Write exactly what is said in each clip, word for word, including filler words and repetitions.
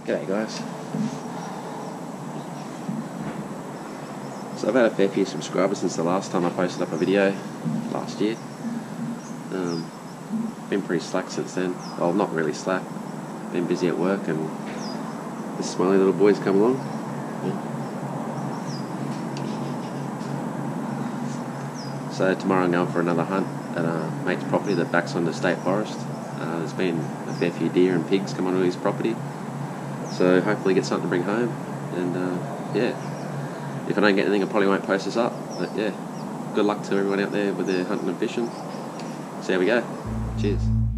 G'day guys. So I've had a fair few subscribers since the last time I posted up a video last year. Um, been pretty slack since then. Well, not really slack. Been busy at work, and this smiley little boy's come along. Yeah. So tomorrow I'm going for another hunt at a mate's property that backs onto state forest. Uh, there's been a fair few deer and pigs come onto his property. So hopefully get something to bring home, and uh, yeah, if I don't get anything I probably won't post this up, but yeah, good luck to everyone out there with their hunting and fishing. So there we go, cheers.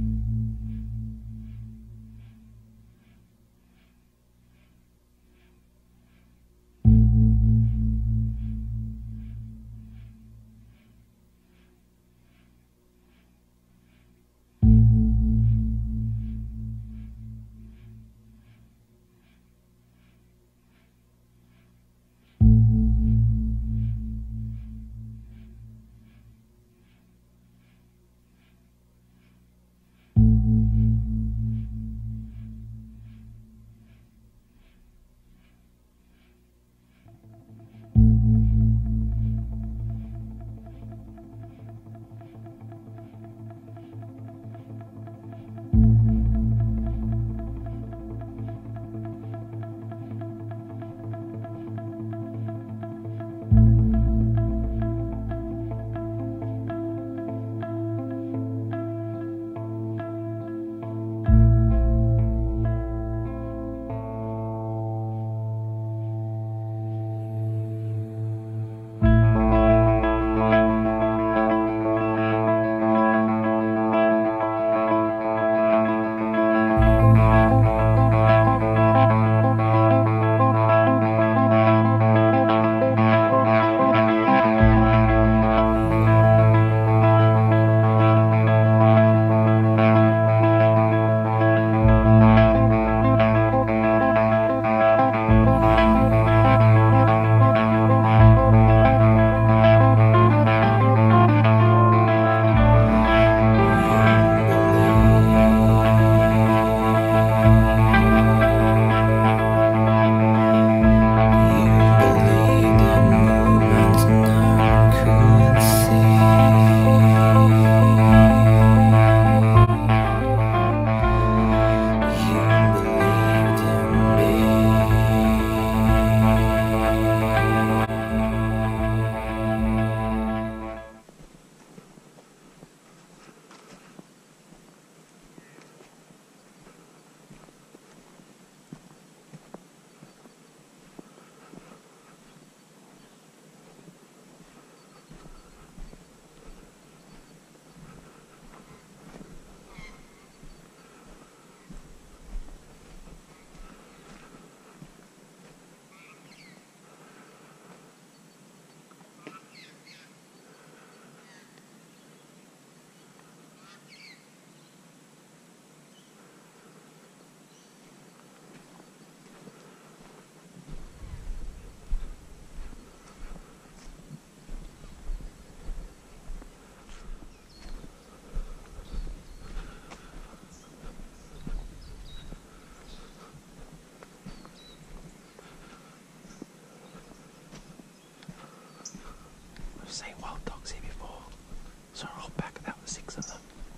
I've seen wild dogs here before. Saw a whole pack, about six of them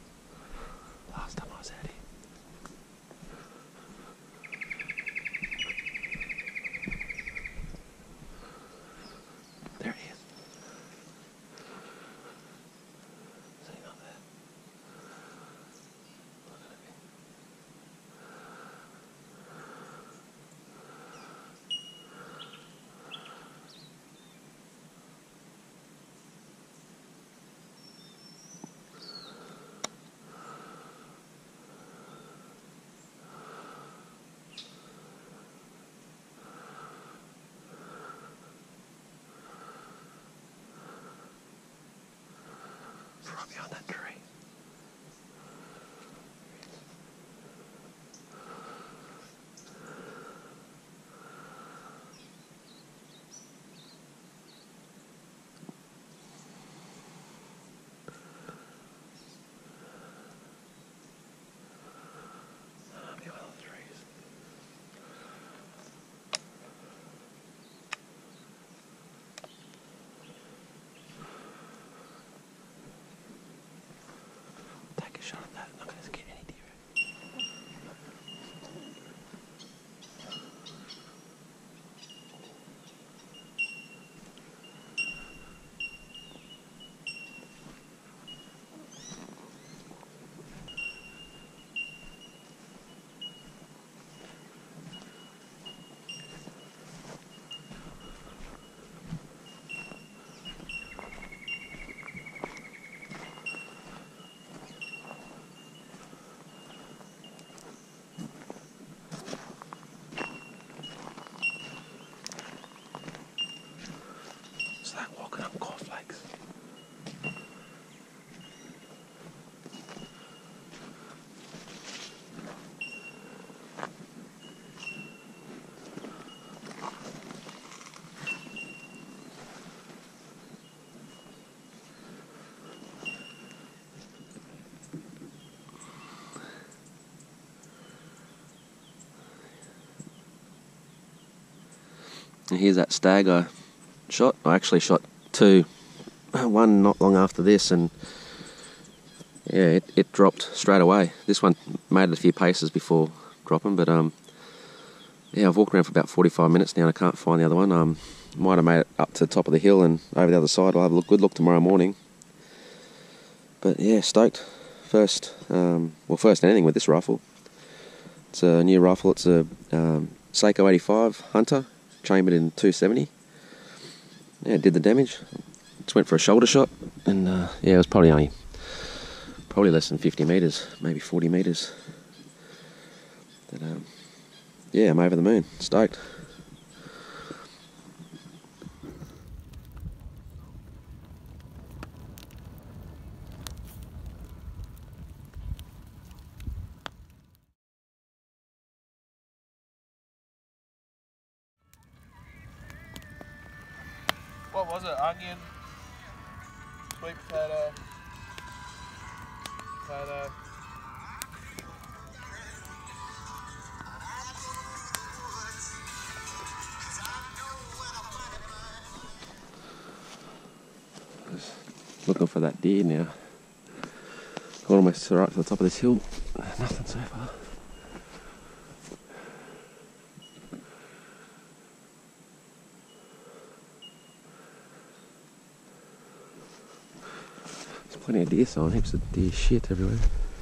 last time I was out here. There he is. See him up there? Look at him. And here's that stag I shot. I actually shot two, one not long after this, and yeah, it, it dropped straight away. This one made it a few paces before dropping, but um, yeah, I've walked around for about forty-five minutes now and I can't find the other one. Um, might have made it up to the top of the hill and over the other side. I'll have a look, good look tomorrow morning. But yeah, stoked. First, um, well, first anything with this rifle. It's a new rifle. It's a um, Seiko eighty-five Hunter, chambered in two seventy. Yeah, it did the damage. Just went for a shoulder shot, and uh, yeah, it was probably only probably less than fifty metres, maybe forty metres. But um, yeah, I'm over the moon. Stoked. What was it? Onion, sweet potato, potato. Looking for that deer now. Almost right to the top of this hill. Nothing so far. There's plenty of deer sign, heaps of deer shit everywhere.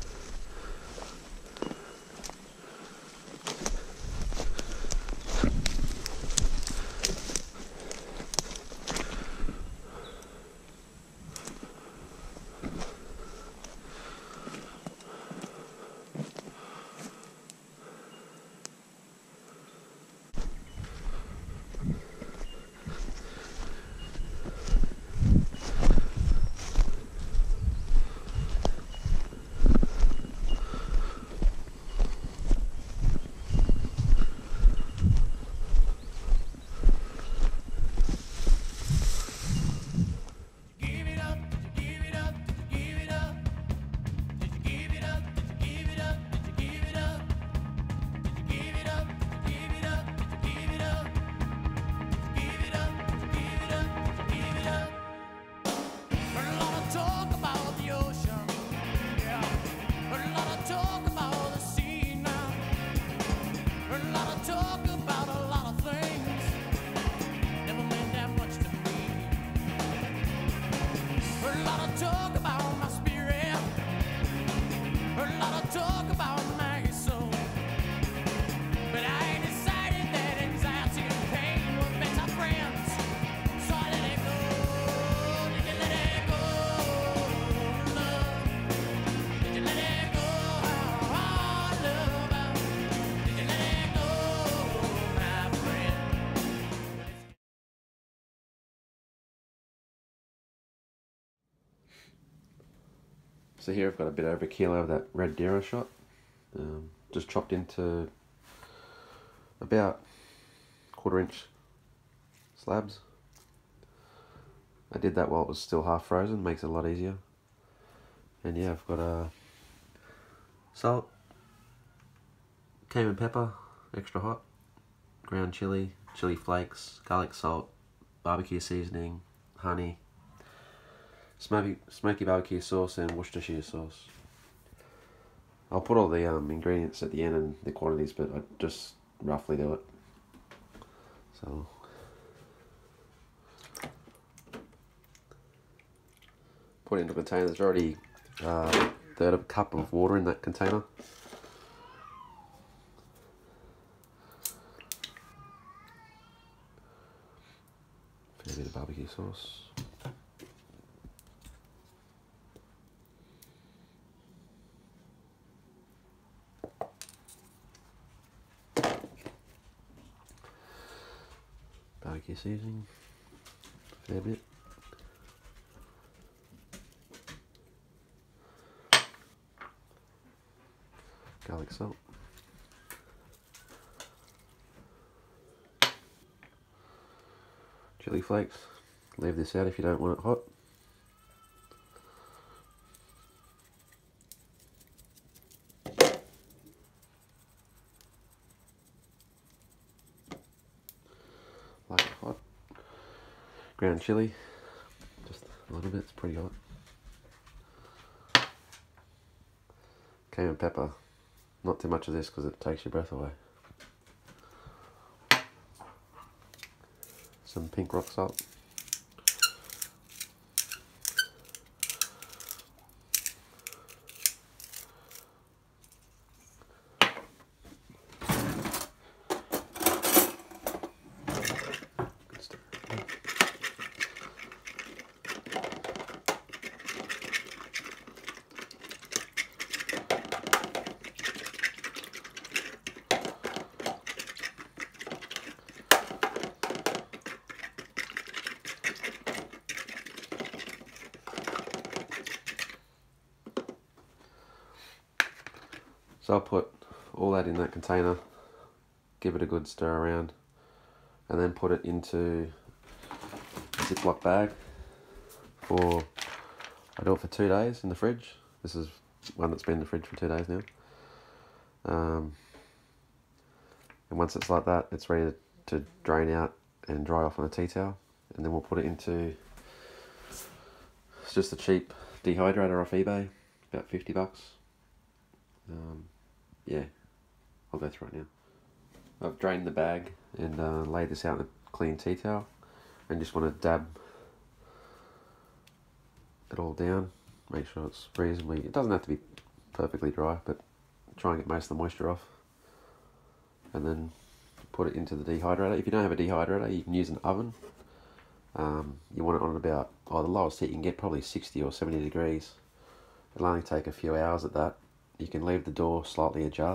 So here I've got a bit over a kilo of that red deer I shot. Um, just chopped into about quarter inch slabs. I did that while it was still half frozen, makes it a lot easier. And yeah, I've got a salt, cayenne pepper, extra hot, ground chili, chili flakes, garlic salt, barbecue seasoning, honey, smoky, smoky barbecue sauce and Worcestershire sauce. I'll put all the um, ingredients at the end and the quantities, but I just roughly do it. So put it into a container. There's already uh, a third of a cup of water in that container. Fair bit of barbecue sauce. Barbecue seasoning, fair bit. Garlic salt. Chili flakes. Leave this out if you don't want it hot. Like ground chilli, just a little bit, it's pretty hot. Cayenne pepper, not too much of this because it takes your breath away. Some pink rock salt. So I'll put all that in that container, give it a good stir around, and then put it into a Ziploc bag for, I do it for two days in the fridge. This is one that's been in the fridge for two days now. Um, and once it's like that, it's ready to, to drain out and dry off on a tea towel. And then we'll put it into, it's just a cheap dehydrator off eBay, about fifty bucks. Um, yeah, I'll go through it now. I've drained the bag and uh, laid this out in a clean tea towel, and just want to dab it all down, make sure it's reasonably, it doesn't have to be perfectly dry, but try and get most of the moisture off, and then put it into the dehydrator. If you don't have a dehydrator, you can use an oven. Um, you want it on about, oh, the lowest heat you can get, probably sixty or seventy degrees. It'll only take a few hours at that. You can leave the door slightly ajar.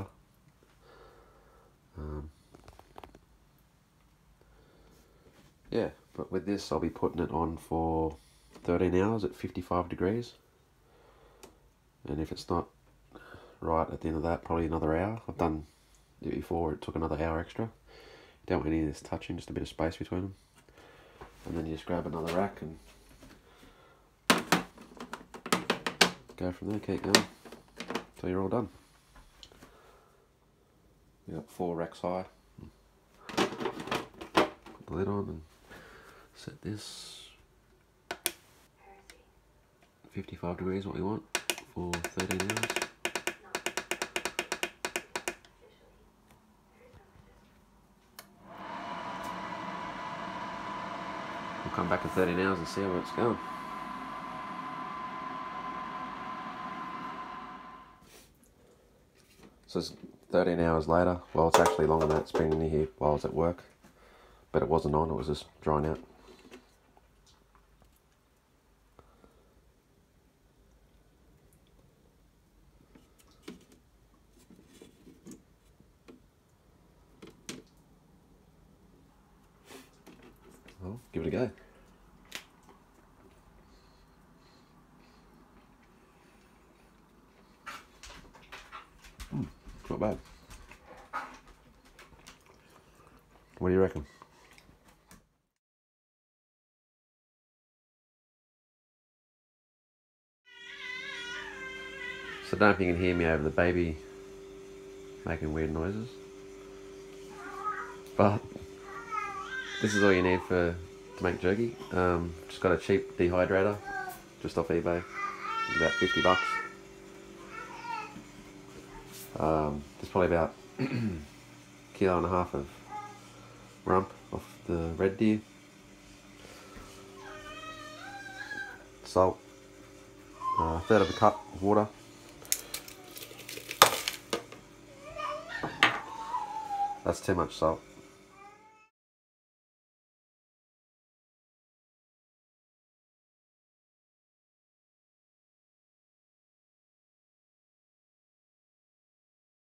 Um, yeah, but with this I'll be putting it on for thirteen hours at fifty-five degrees. And if it's not right at the end of that, probably another hour. I've done it before, it took another hour extra. You don't want any of this touching, just a bit of space between them. And then you just grab another rack and go from there, keep going. So you're all done. We got four racks high. Put the lid on and set this. fifty-five degrees, what we want, for thirteen hours. We'll come back in thirteen hours and see how it's going. So it's thirteen hours later. Well, it's actually longer than that. It's been in here while I was at work, but it wasn't on, it was just drying out. Well, give it a go. Mm, not bad. What do you reckon? So I don't know if you can hear me over the baby making weird noises, but this is all you need for to make jerky. Um, just got a cheap dehydrator, just off eBay, about fifty bucks. Um, there's probably about a kilo and a half of rump off the red deer, salt, uh, a third of a cup of water, that's too much salt.